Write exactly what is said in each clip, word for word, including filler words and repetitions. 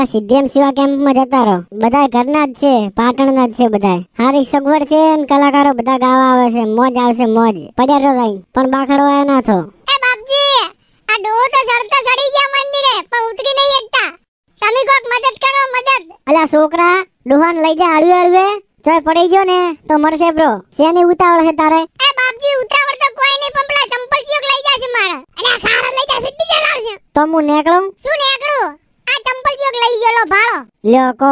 સિદ્ધેમ સેવા કેમ્પમાં જતા રહો. બધા ઘરના જ છે, પાટણના જ છે બધા. હારી સગવડ છે ને કલાકારો બધા ગાવા આવે છે. મોજ આવશે મોજ. પડ્યા તો જાય પણ બાખડવા ના થો. એ બાપજી આ ડો તો ચડતા ચડી ગયા મંદિરે પણ ઉતરી નહીં શકતા. તમે કોક મદદ કરો મદદ. અલ્યા છોકરા ડોહાન લઈ જા હળવે હળવે. ચોય પડી ગયો ને તો મરશે બ્રો. શેની ઉતાવળ છે તારે? એ બાપજી ઉતાવળ તો કોઈ નહીં પણ પેલા ચંપલ ચિયોક લઈ જાશે મારા. અલ્યા ખાડા લઈ જાશે બીજા લાવશે. તો હું નીકળું. શું નીકળું? આ ચંપલ ચિયોક લઈ ગયો લો ભાળો. લ્યો કો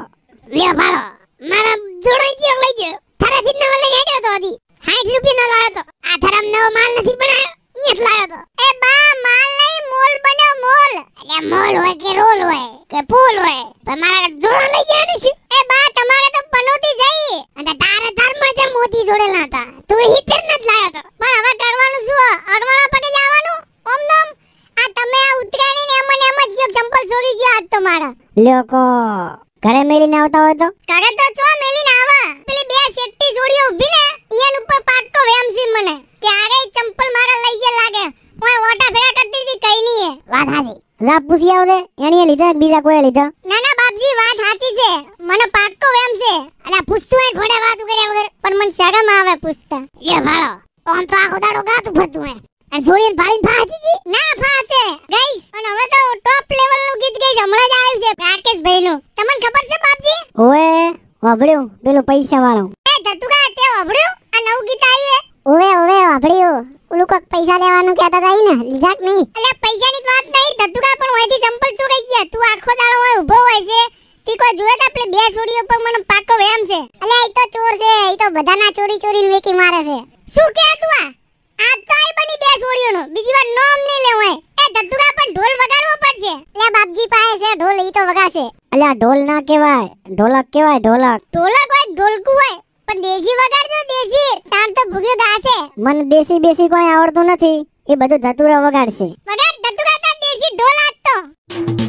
લ્યો ભાળો. મારા જોડાઈ ચિયોક લઈ ગયો. થારાથી નવો લઈ આવ્યો તો હતી. સાઠ રૂપિયા નો લાવ્યો તો. આ થારામ નવો માલ નથી બનાવ્યો. ઈટ લાવ્યો તો. એ બા માલ નહીં મોલ બન્યો મોલ. અલ્યા મોલ હોય કે રોલ હોય કે ફૂલ હોય પણ મારા જોડા લઈ ગયા ને શું? એ બા તમારે તો પનોતી જઈ અને તારે ધર્મ જે મોતી જોડેલા હતા. તું હિતર ન જ લાવ્યો તો. પણ હવે કરવાનું શું? અડવાણા પગે જવાનું? ઓમ નમ આ તમે આ ઉતરાણી ને એમને એમ જ જો ચંપલ છોડી ગયો આજ તો મારા. લ્યો કો ઘરે મેલીને આવતા હોય તો? ઘરે તો ચો મેલીને આવા. પેલી બે સેટ્ટી છોડીઓ ઊભી ને ઈયન ઉપર પાટકો વેમસી મને કે આરે ચંપલ મારા લઈ ગયા લાગે. ઓય ઓટા ફેરા કરતી હતી કઈ નહીં હે. વાત હાજી. લા પૂછી આવદે એની લીધા બીજા કોઈ લીધા? ના ના બાપજી વાત સાચી છે. મને પાટકો વેમ છે. અલા પૂછતું હોય થોડે વાત કર્યા વગર પણ મને શરમ આવે પૂછતા. એ ભાળો ઓમ તો આખો દાડો ગાતું ફરતું હે. અને છોડીને ભાળીને ફાજી જી? ના ફાચે ગઈસ. અને હવે તો ટોપ લેવલ નું ગીત ગઈસ હમણાં જ આવ્યું છે રાકેશભાઈ નું. તમને ખબર છે બાપજી? ઓએ વાભળ્યું પેલું પૈસા વાળો. એ ધતુકા તે વાભળ્યું? આ નવું ગીત આવ્યું હે. ઓવે ઓવે વાભળ્યું. ઓલું કોક પૈસા લેવાનું કહેતા હતા ઈ ને લીધા કે નહીં? અલ્યા પૈસાની વાત નહીં ધતુકા પણ ઓયથી ચંપલ ચોરાઈ ગયા. તું આખો દાડો હોય ઊભો હોય છે. તી કોઈ જોવે તો આપણે બે છોડીઓ પર મને પાકો વેમ છે. અલ્યા ઈ તો ચોર છે. ઈ તો બધાના ચોરી ચોરીને વેકી મારે છે. શું કે તું આ? આ તો આઈ બની બે છોડીઓનો બીજી વાર નામ નહીં લેવું હોય. એ ધતુકા પણ ઢોલ વગાડવો પડશે. અલ્યા બાપજી પાસે છે ઢોલ ઈ તો વગાડશે. અલ્યા ઢોલ ના કહેવાય ઢોલક કહેવાય ઢોલક. ઢોલક હોય ઢોલકું હોય પણ દેશી વગાડજો દેશી. તાર તો ભૂગ્યો ગાશે. મને દેશી બેસી કોઈ આવડતું નથી. એ બધું ધતુરા વગાડશે. વગાડ ધતુકા તાર દેશી ઢોલ આજ તો.